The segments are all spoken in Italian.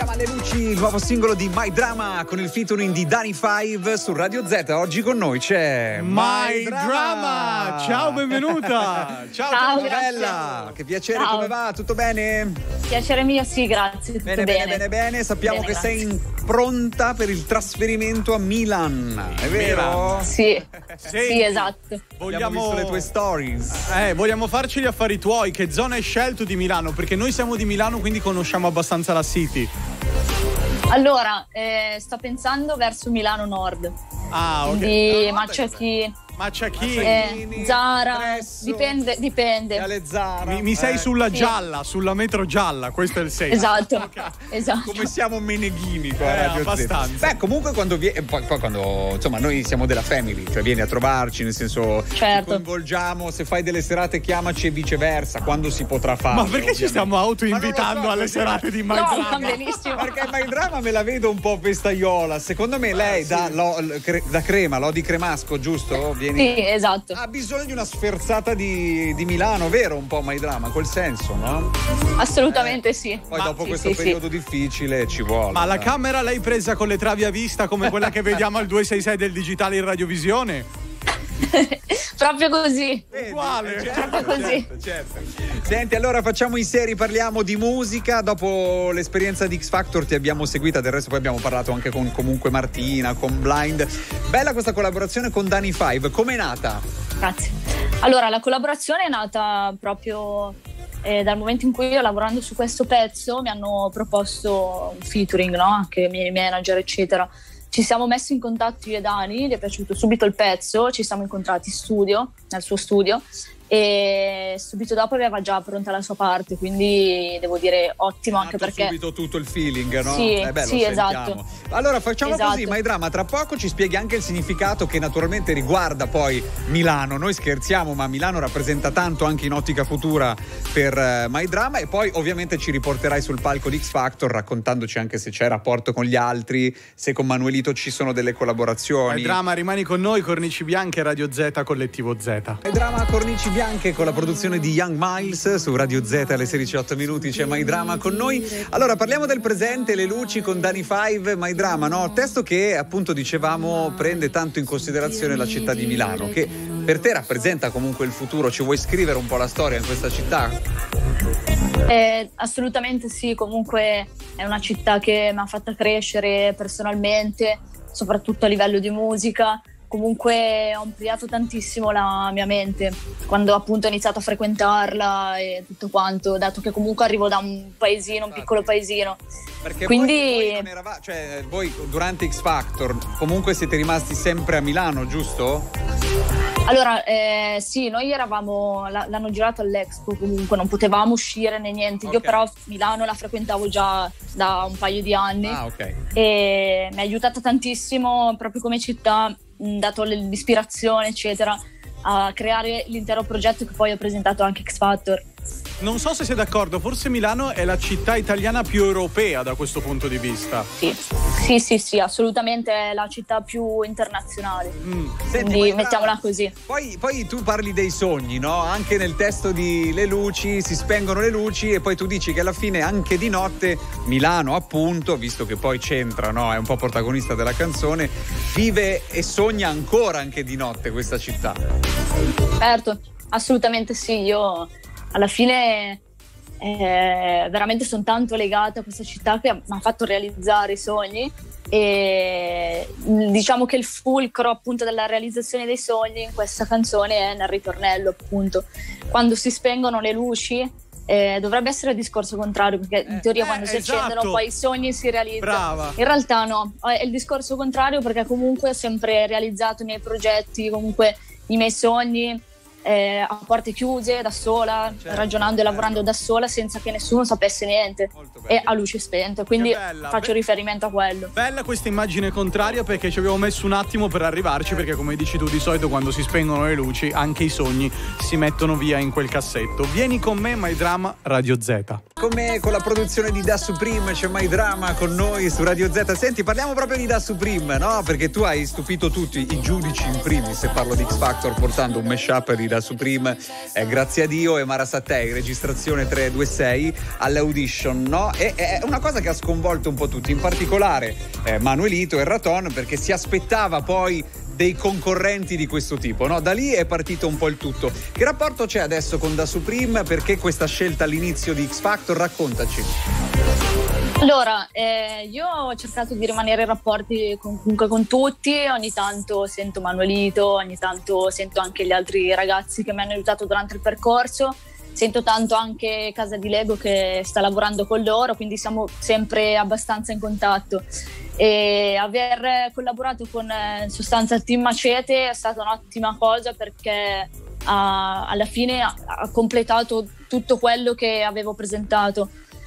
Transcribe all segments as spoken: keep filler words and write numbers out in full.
chiama Le Luci, il nuovo singolo di My Drama con il featuring di Dani Five su Radio Z. Oggi con noi c'è My, My Drama. Drama. Ciao, benvenuta. Ciao, Ciao, bella. Che piacere, Ciao. Come va? Tutto bene? Piacere mio, sì, grazie. Tutto Bene, bene, bene, bene, bene. Sappiamo bene, che grazie. sei in pronta per il trasferimento a Milan, è vero? Sì, Senti, sì, esatto. Abbiamo Vogliamo visto le tue stories. Eh, vogliamo farci gli affari tuoi. Che zona hai scelto di Milano? Perché noi siamo di Milano, quindi conosciamo abbastanza la City. Allora, eh, sto pensando verso Milano Nord. Ah, ok. Quindi No, Macciacchi, Macciachini. eh, Zara, Presso, dipende, dipende. Viale Zara. Mi, mi sei Eh, sulla Sì. gialla, sulla metro gialla, questo è il senso. Esatto, esatto. Come siamo meneghini qua a Eh, Radio Z. abbastanza. Beh, comunque quando viene poi, poi quando insomma noi siamo della family, cioè vieni a trovarci, nel senso Certo. ci coinvolgiamo, se fai delle serate chiamaci e viceversa, quando si potrà fare. Ma perché ci ovviamente. stiamo autoinvitando Ma non lo so, alle perché- serate di My No, Drama? va benissimo. Perché My Drama me la vedo un po' festaiola. Secondo me lei da, lo- cre- da crema, Lodi Cremasco, giusto? Vieni. Sì, esatto. Ha bisogno di una sferzata di, di Milano, vero? Un po' My Drama, quel senso, no? Assolutamente sì. Poi Ma- dopo sì, questo sì, periodo difficile ci vuole. Ma la dai. camera l'hai presa con le travi a vista come quella che vediamo al duecentosessantasei del digitale in radiovisione? Proprio così. Vedi? Uguale. Eh, certo, Proprio così. certo, certo. Senti, allora facciamo i seri, parliamo di musica. Dopo l'esperienza di X Factor ti abbiamo seguita, del resto poi abbiamo parlato anche con comunque Martina, con Blind. Bella questa collaborazione con Dani Five, com'è nata? Grazie. Allora, la collaborazione è nata proprio eh, dal momento in cui io, lavorando su questo pezzo, mi hanno proposto un featuring, no? Anche i miei manager, eccetera. Ci siamo messi in contatto io e Dani, gli è piaciuto subito il pezzo, ci siamo incontrati in studio, nel suo studio, e subito dopo aveva già pronta la sua parte, quindi devo dire ottimo, anche Nato perché subito tutto il feeling, no? Sì, Eh beh, lo sì, sentiamo. esatto. Allora facciamo Esatto. così, My Drama, tra poco ci spieghi anche il significato che naturalmente riguarda poi Milano. Noi scherziamo, ma Milano rappresenta tanto anche in ottica futura per uh, My Drama, e poi ovviamente ci riporterai sul palco di X Factor raccontandoci anche se c'è rapporto con gli altri, se con Manuelito ci sono delle collaborazioni. My Drama, rimani con noi, Cornici Bianche, Radio Z, Collettivo Z. My Drama, Cornici Bianche con la produzione di Young Miles su Radio Z alle sedici e otto minuti. C'è My Drama con noi. Allora parliamo del presente, Le Luci con Dani Five. My Drama, no? Testo che appunto dicevamo prende tanto in considerazione la città di Milano, che per te rappresenta comunque il futuro. Ci vuoi scrivere un po' la storia in questa città? Eh, assolutamente sì, comunque è una città che mi ha fatta crescere personalmente, soprattutto a livello di musica. Comunque ho ampliato tantissimo la mia mente quando appunto ho iniziato a frequentarla e tutto quanto, dato che comunque arrivo da un paesino, un piccolo paesino. Perché Quindi voi, voi non erava- cioè, voi durante X Factor comunque siete rimasti sempre a Milano, giusto? allora eh, sì, noi eravamo, la- l'hanno girato all'Expo, comunque non potevamo uscire né niente. Io Ok. però Milano la frequentavo già da un paio di anni. Ah, ok. E mi ha aiutato tantissimo proprio come città, mh, dato l- l'ispirazione eccetera, a creare l'intero progetto che poi ho presentato anche X Factor. Non so se sei d'accordo, forse Milano è la città italiana più europea da questo punto di vista. Sì, sì, sì, sì, assolutamente è la città più internazionale. Mm. Senti, Quindi My mettiamola Drama, così. Poi, poi tu parli dei sogni, no? Anche nel testo di Le Luci si spengono le luci e poi tu dici che alla fine anche di notte Milano, appunto, visto che poi c'entra, no? È un po' protagonista della canzone, vive e sogna ancora anche di notte questa città. Certo, assolutamente sì. Io alla fine eh, veramente sono tanto legata a questa città che mi ha fatto realizzare i sogni, e mh, diciamo che il fulcro appunto della realizzazione dei sogni in questa canzone è nel ritornello, appunto quando si spengono le luci. Eh, dovrebbe essere il discorso contrario, perché in teoria eh, quando si esatto. accendono poi i sogni si realizzano. Brava. In realtà no, è il discorso contrario, perché comunque ho sempre realizzato i miei progetti, comunque i miei sogni eh, a porte chiuse, da sola, Certo, ragionando e lavorando bello. da sola senza che nessuno sapesse niente, Molto bello. e a luci spente, quindi Che bella, faccio be- riferimento a quello. Bella questa immagine contraria, perché ci abbiamo messo un attimo per arrivarci, perché come dici tu di solito quando si spengono le luci anche i sogni si mettono via in quel cassetto. Vieni con me, My Drama, Radio Z. Come con la produzione di Da Supreme c'è My Drama con noi su Radio Z. Senti, parliamo proprio di Da Supreme, no? Perché tu hai stupito tutti, i giudici in primis, se parlo di X Factor, portando un mashup di da Supreme, eh, grazie a Dio, e Mara Sattei, registrazione tre due sei all'audition, no? E è una cosa che ha sconvolto un po' tutti, in particolare eh, Manuelito e Raton, perché si aspettava poi dei concorrenti di questo tipo, no? Da lì è partito un po' il tutto. Che rapporto c'è adesso con Da Supreme? Perché questa scelta all'inizio di X Factor? Raccontaci. Allora, eh, io ho cercato di rimanere in rapporti con, comunque con tutti, ogni tanto sento Manuelito, ogni tanto sento anche gli altri ragazzi che mi hanno aiutato durante il percorso, sento tanto anche Casa di Lego che sta lavorando con loro, quindi siamo sempre abbastanza in contatto. E aver collaborato con in sostanza il Team Macete è stata un'ottima cosa, perché ha, alla fine ha, ha completato tutto quello che avevo presentato.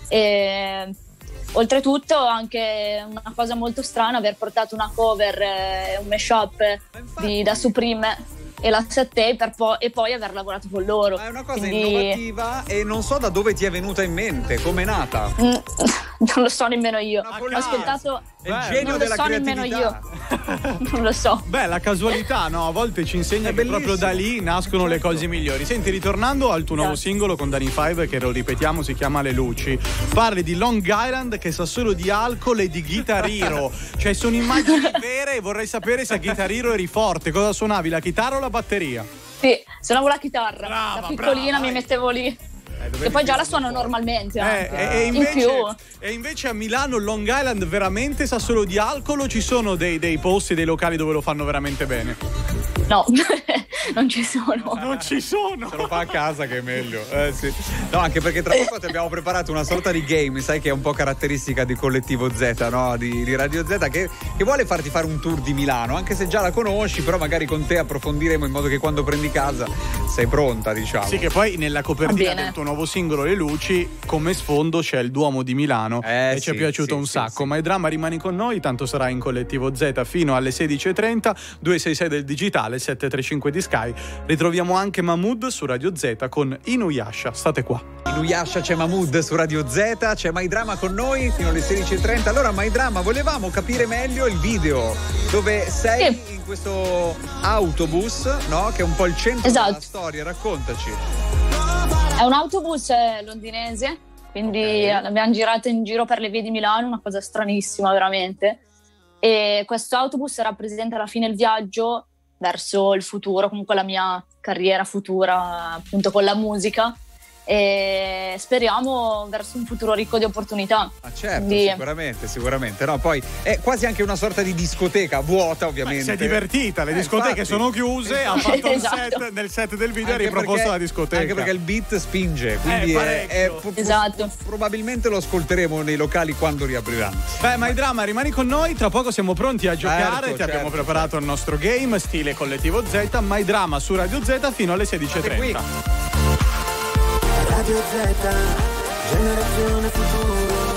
E oltretutto anche una cosa molto strana, aver portato una cover, eh, un mashup di Da Supreme e la Sattei per po- e poi aver lavorato con loro. È una cosa Quindi... innovativa, e non so da dove ti è venuta in mente, com'è nata? Mm, non lo so nemmeno io. Ho ascoltato. È il genio non della lo so nemmeno creatività. io. Non lo so. Beh, la casualità, no? A volte ci insegna È che bellissimo. proprio da lì nascono le cose migliori. Senti, ritornando al tuo nuovo Esatto. singolo con Dani Five, che lo ripetiamo, si chiama Le Luci, parli di Long Island che sa solo di alcol e di Guitar Hero. Cioè, sono immagini vere, e vorrei sapere se a Guitar Hero eri forte. Cosa suonavi, la chitarra o la batteria? Sì, suonavo la chitarra. Brava, da piccolina brava, mi vai. mettevo lì. Eh, E poi già la suono normalmente. Eh, anche. e, e In invece, più. e invece a Milano Long Island veramente sa solo di alcol, o ci sono dei, dei posti, dei locali dove lo fanno veramente bene? No, non ci sono. Non ci sono. Se lo fa a casa che è meglio. Eh, sì. No, anche perché tra poco ti abbiamo preparato una sorta di game, sai, che è un po' caratteristica di Collettivo Z, no? Di, di Radio Z, che, che vuole farti fare un tour di Milano, anche se già la conosci, però magari con te approfondiremo in modo che quando prendi casa sei pronta, diciamo. Sì, che poi nella copertina del tuo nuovo singolo Le Luci, come sfondo c'è il Duomo di Milano, eh, e ci è sì, piaciuto sì, un sì, sacco. sì. Ma il dramma rimani con noi, tanto sarà in Collettivo Z fino alle sedici e trenta, due sei sei del digitale, sette tre cinque di Sky. Ritroviamo anche Mahmood su Radio Z con Inuyasha. State qua. Inuyasha, c'è Mahmood su Radio Z, c'è My Drama con noi fino alle sedici e trenta. Allora, My Drama, volevamo capire meglio il video dove sei Sì. in questo autobus, no? Che è un po' il centro Esatto. della storia. Raccontaci. È un autobus eh, londinese, quindi Ok. l'abbiamo girato in giro per le vie di Milano, una cosa stranissima veramente. E questo autobus rappresenta alla fine il viaggio verso il futuro, comunque la mia carriera futura appunto con la musica, e speriamo verso un futuro ricco di opportunità. Ah, certo, Quindi- sicuramente, sicuramente. No, poi è quasi anche una sorta di discoteca vuota, ovviamente. Si è divertita, le Eh, discoteche infatti. sono chiuse, ha Infatti. fatto un Esatto. set, nel set del video ha Anche riproposto perché- la discoteca. Anche perché il beat spinge, quindi Eh, è, è- parecchio. pro- Esatto. probabilmente lo ascolteremo nei locali quando riapriranno. Beh, My Drama, rimani con noi, tra poco siamo pronti a giocare, Certo, ti abbiamo certo, preparato il nostro game, stile Collettivo Z, My Drama su Radio Z fino alle sedici e State qui. trenta. Radio Z, generazione futuro.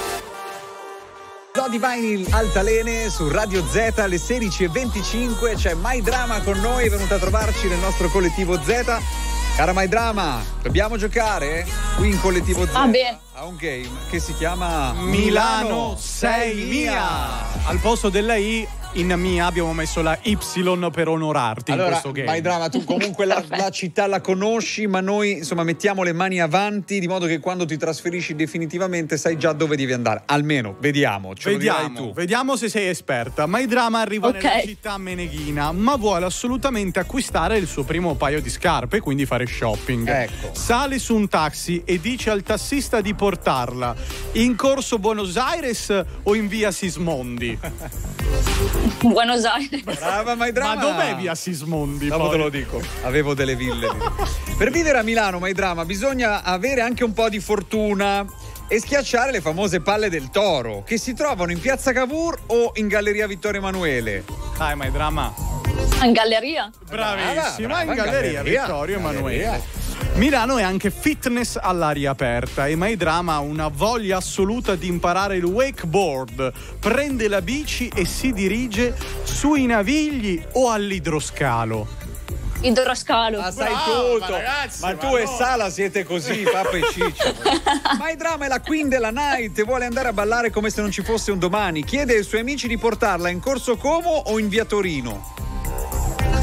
Lodi Vinyl Altalene su Radio Z alle sedici e venticinque. C'è My Drama con noi, è venuta a trovarci nel nostro Collettivo Z. Cara My Drama, dobbiamo giocare qui in Collettivo Z Ah, beh. a un game che si chiama Milano sei mia. Al posto della I in mia abbiamo messo la Y per onorarti Allora, in questo game. My Drama, tu comunque la, la città la conosci, ma noi insomma mettiamo le mani avanti di modo che quando ti trasferisci definitivamente sai già dove devi andare. Almeno, vediamo, ce lo dirai Vediamo, tu. vediamo se sei esperta. My Drama arriva Ok. nella città meneghina, ma vuole assolutamente acquistare il suo primo paio di scarpe, quindi fare shopping. Ecco. Sale su un taxi e dice al tassista di portarla in corso Buenos Aires o in via Sismondi. Buenos Aires. Brava My Drama. Ma dov'è via Sismondi? Dopo poi? te lo dico. Avevo delle ville lì. Per vivere a Milano, My Drama, bisogna avere anche un po' di fortuna e schiacciare le famose palle del toro, che si trovano in Piazza Cavour o in Galleria Vittorio Emanuele. Dai, My Drama. In galleria? Bravissima, brava, in Galleria, Galleria. Vittorio Emanuele. Galleria. Milano è anche fitness all'aria aperta e My Drama ha una voglia assoluta di imparare il wakeboard. Prende la bici e si dirige sui Navigli o all'idroscalo. Idroscalo. Ma sai Brava, tutto. ragazzi, ma ma tu e no. Sala siete così, Papa e Ciccio. My Drama è la queen della night e vuole andare a ballare come se non ci fosse un domani. Chiede ai suoi amici di portarla in Corso Como o in via Torino.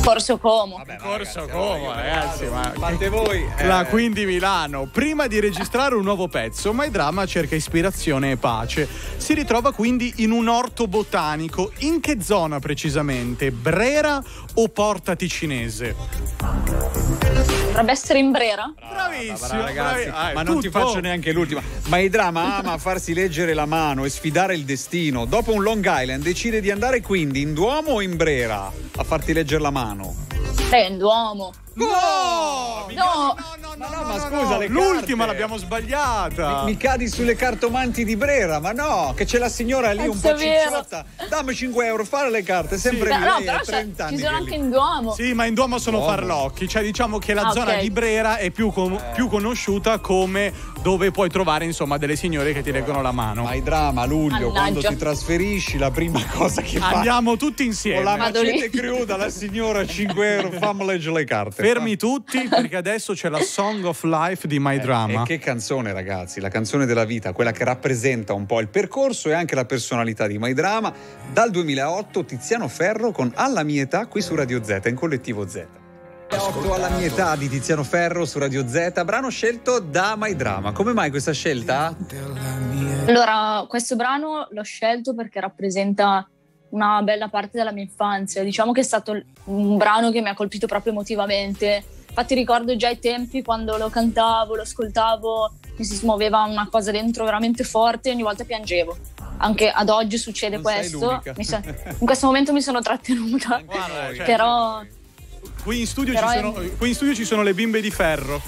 Corso Como. Vabbè, ma Corso ragazzi, Como, allora, ragazzi, ma fate voi. eh. La Quindi Milano, prima di registrare un nuovo pezzo, My Drama cerca ispirazione e pace. Si ritrova quindi in un orto botanico. In che zona precisamente? Brera o Porta Ticinese? Dovrebbe essere in Brera. Bravissimo, Brava, ragazzi, bravi- ah, ma non ti tutto. faccio neanche l'ultima. My Drama ama farsi leggere la mano e sfidare il destino. Dopo un Long Island decide di andare quindi in Duomo o in Brera a farti leggere la mano. Eh, in Duomo. No! No. Ma no, ma scusa, le l'ultima carte. l'abbiamo sbagliata. Mi cadi sulle cartomanti di Brera, ma no, che c'è la signora lì un po' Cazzo, è vero. cicciotta. Dammi cinque euro, fare le carte, sempre Beh, lì. no, lei però ha c'è- trenta anni ci sono che è anche lì. in Duomo. Sì, ma in Duomo sono Duomo. farlocchi, cioè diciamo che la Ah, zona ok. di Brera è più, con- più conosciuta come dove puoi trovare insomma delle signore che ti leggono la mano. My Drama, a luglio, Mannaggia. quando ti trasferisci, la prima cosa che fa Andiamo tutti con insieme. la Vado lì. macete cruda, la signora cinque euro, fammi leggere le carte. Fermi tutti perché adesso c'è la Song of Life di My Drama. E che canzone, ragazzi, la canzone della vita, quella che rappresenta un po' il percorso e anche la personalità di My Drama. Dal duemilaotto Tiziano Ferro con Alla mia età qui su Radio Z, in collettivo Z. otto Alla mia età di Tiziano Ferro su Radio Z, brano scelto da My Drama. Come mai questa scelta? Allora, questo brano l'ho scelto perché rappresenta una bella parte della mia infanzia. Diciamo che è stato un brano che mi ha colpito proprio emotivamente. Infatti ricordo già i tempi quando lo cantavo, lo ascoltavo, mi si smuoveva una cosa dentro veramente forte e ogni volta piangevo. Anche ad oggi succede Non sei questo. l'unica. Mi so- in questo momento mi sono trattenuta. Guarda, cioè, Però qui, in studio Però ci è- sono, qui in studio ci sono le bimbe di ferro.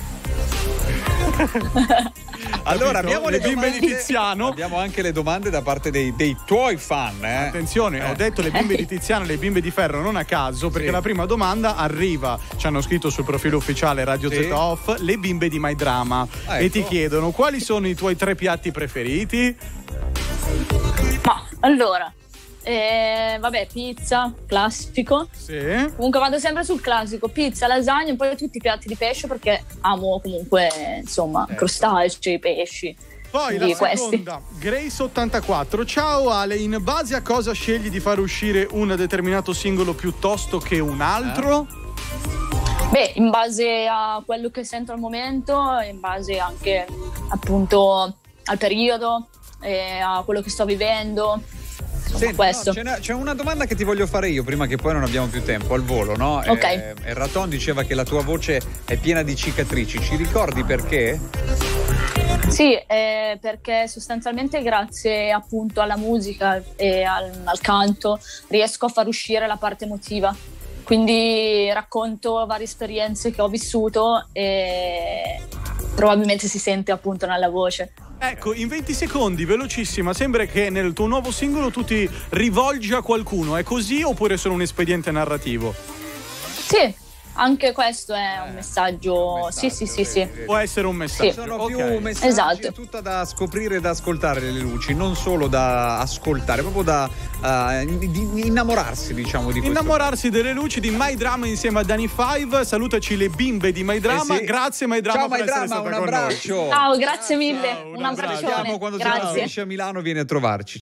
Allora, Capito? abbiamo Le le bimbe domande, di Tiziano. Abbiamo anche le domande da parte dei, dei tuoi fan, eh? Attenzione, ho detto le bimbe di Tiziano e le bimbe di Ferro non a caso, perché Sì. la prima domanda arriva, ci hanno scritto sul profilo ufficiale Radio Sì. Z Off, le bimbe di My Drama, Ah, e ecco. ti chiedono quali sono i tuoi tre piatti preferiti? Ma allora, eh, vabbè, pizza, classico. Sì. Comunque vado sempre sul classico, pizza, lasagna e poi tutti i piatti di pesce perché amo comunque, insomma, Certo. crostacei, pesci. Poi di la questi. seconda, Grace ottantaquattro. Ciao Ale, in base a cosa scegli di far uscire un determinato singolo piuttosto che un altro? Beh, in base a quello che sento al momento, in base anche appunto al periodo, e a quello che sto vivendo. Insomma, Senti, questo. no, ce n'è- c'è una domanda che ti voglio fare io prima che poi non abbiamo più tempo al volo, no? Ok. Eh, il Raton diceva che la tua voce è piena di cicatrici, ci ricordi perché? Sì, eh, perché sostanzialmente grazie appunto alla musica e al, al canto riesco a far uscire la parte emotiva. Quindi racconto varie esperienze che ho vissuto e probabilmente si sente appunto nella voce. Ecco, in venti secondi, velocissima, sembra che nel tuo nuovo singolo tu ti rivolgi a qualcuno, è così oppure è solo un espediente narrativo? Sì, anche questo è un messaggio. Sì, sì, sì, sì. Può essere un messaggio. Sì. Sono Ok. più messaggi, Esatto. è tutta da scoprire e da ascoltare le luci, non solo da ascoltare, proprio da eh, di innamorarsi, diciamo, di questo. Innamorarsi delle luci di My Drama insieme a Dani Five. Salutaci le bimbe di My Drama. Eh sì. Grazie My Drama Ciao per My essere Drama, stata un con noi. abbraccio. Ciao, grazie mille. Ciao, un un abbraccio. abbraccione. Quando si Grazie. trasferisce a Milano viene a trovarci.